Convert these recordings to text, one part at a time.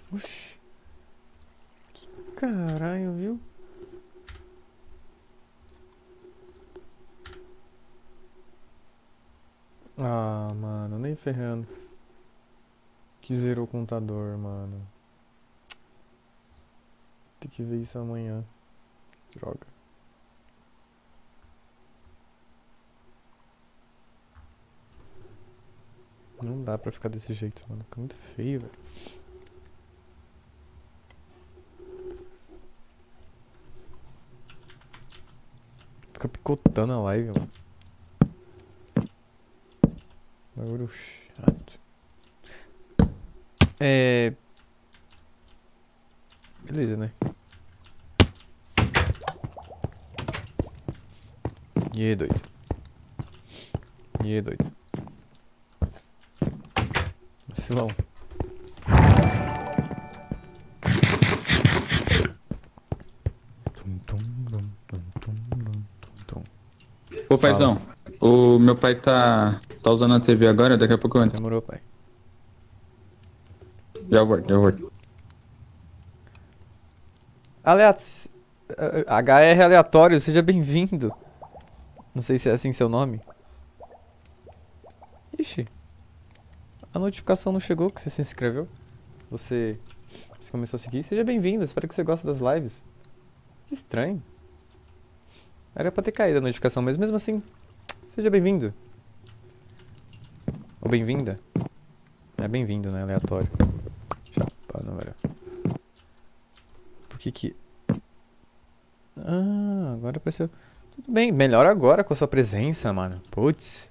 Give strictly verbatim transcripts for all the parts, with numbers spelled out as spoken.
Oxi. Que caralho, viu? Ah, mano, nem ferrando. Que zerou o contador, mano. Tem que ver isso amanhã. Droga. Não dá pra ficar desse jeito, mano. Fica muito feio, velho. Fica picotando a live, mano. Bagulho chato. É... Beleza, né? E aí, doido? E aí, doido? Vacilão. Tum, tum, tum, tum, tum, tum, tum. Ô, paizão, o meu pai tá, tá usando a T V agora, daqui a pouco eu entro. Demorou, pai. Já volto, já volto. Aleat... H R aleatório, seja bem-vindo. Não sei se é assim seu nome. Ixi. A notificação não chegou que você se inscreveu. Você, você começou a seguir. Seja bem-vindo, espero que você goste das lives. Que estranho. Era pra ter caído a notificação, mas mesmo assim, seja bem-vindo. Ou bem-vinda. É bem-vindo, né? Aleatório. Chapa, não era. Por que que... Ah, agora apareceu... Tudo bem, melhor agora com a sua presença, mano. Putz.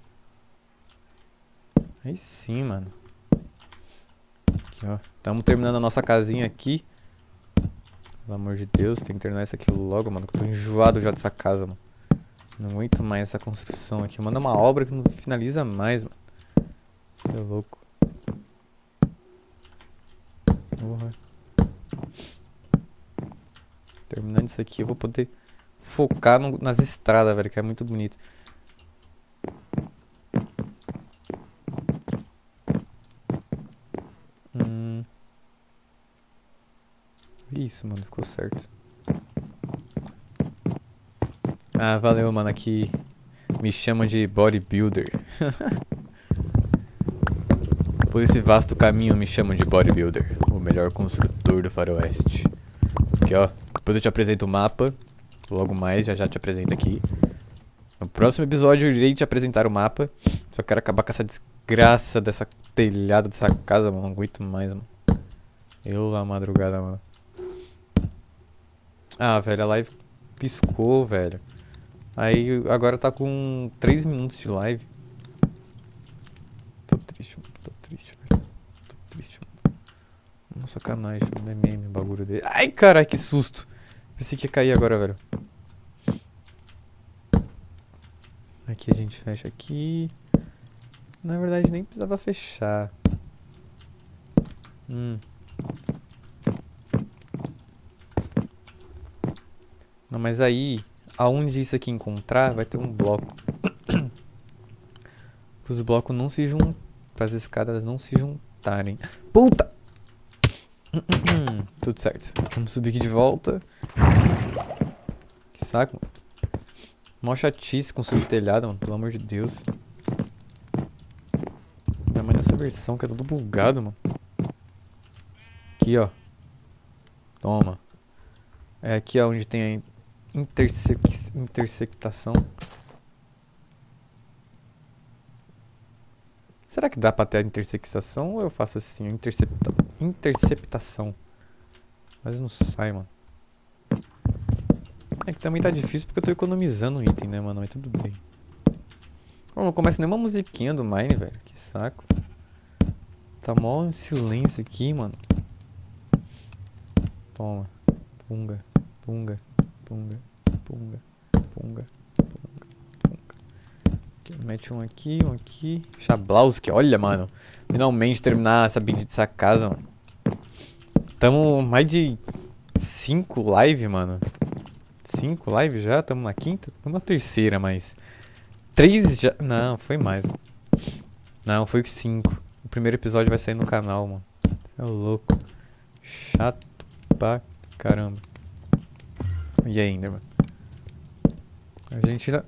Aí sim, mano. Aqui, ó. Tamo terminando a nossa casinha aqui. Pelo amor de Deus, tem que terminar isso aqui logo, mano. Que eu tô enjoado já dessa casa, mano. Não aguento mais essa construção aqui. Manda uma obra que não finaliza mais, mano. Você é louco. Porra. Terminando isso aqui, eu vou poder focar no, nas estradas, velho, que é muito bonito. Hum. Isso, mano, ficou certo. Ah, valeu, mano, aqui me chamam de bodybuilder. Por esse vasto caminho me chamam de bodybuilder, o melhor construtor do faroeste. Aqui, ó, depois eu te apresento o mapa. Logo mais, já já te apresento aqui. No próximo episódio eu irei te apresentar o mapa. Só quero acabar com essa desgraça dessa telhada dessa casa, mano. Não aguento mais, mano. Eu a madrugada, mano. Ah, velho, a live piscou, velho. Aí agora tá com três minutos de live. Tô triste, mano. Tô triste, velho. Tô triste, mano. Nossa, sacanagem, não é meme o bagulho dele. Ai, caralho, que susto. Pensei que ia cair agora, velho. Aqui a gente fecha aqui. Na verdade nem precisava fechar. Hum. Não, mas aí, aonde isso aqui encontrar, vai ter um bloco. Para os blocos não se juntarem. Para as escadas não se juntarem. Puta! Tudo certo. Vamos subir aqui de volta. Que saco, mano. Mó chatice com subir telhado, mano. Pelo amor de Deus. Ainda mais nessa versão que é tudo bugado, mano. Aqui, ó. Toma. É aqui ó, onde tem a intersec intersectação. Será que dá pra ter a intersectação ou eu faço assim, intercepta interceptação? Mas não sai, mano. É que também tá difícil porque eu tô economizando item, né, mano? Mas tudo bem. Oh, não começa nenhuma musiquinha do Mine, velho. Que saco. Tá mó silêncio aqui, mano. Toma. Punga, punga, punga, punga, punga, punga, punga. Aqui, mete um aqui, um aqui. Chablauski, olha, mano. Finalmente terminar essa bendita dessa casa, mano. Tamo mais de cinco live, mano. Cinco live já? Tamo na quinta? Tamo na terceira, mas... Três já... Não, foi mais, mano. Não, foi cinco. O primeiro episódio vai sair no canal, mano. É louco. Chato pra caramba. E ainda, mano? A gente ainda...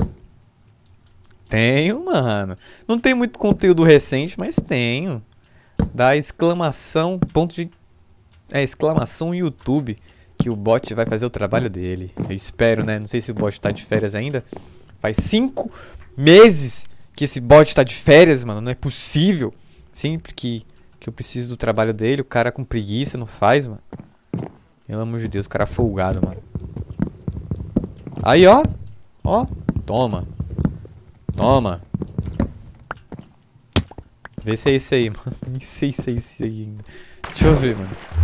Tenho, mano. Não tem muito conteúdo recente, mas tenho. Da exclamação, ponto de... É, exclamação YouTube. Que o bot vai fazer o trabalho dele. Eu espero, né? Não sei se o bot tá de férias ainda. Faz cinco meses que esse bot tá de férias, mano. Não é possível. Sempre que, que eu preciso do trabalho dele, o cara com preguiça não faz, mano. Pelo amor de Deus, o cara folgado, mano. Aí, ó. Ó. Toma. Toma. Vê se é esse aí, mano. Nem sei se é esse aí ainda. Deixa eu ver, mano.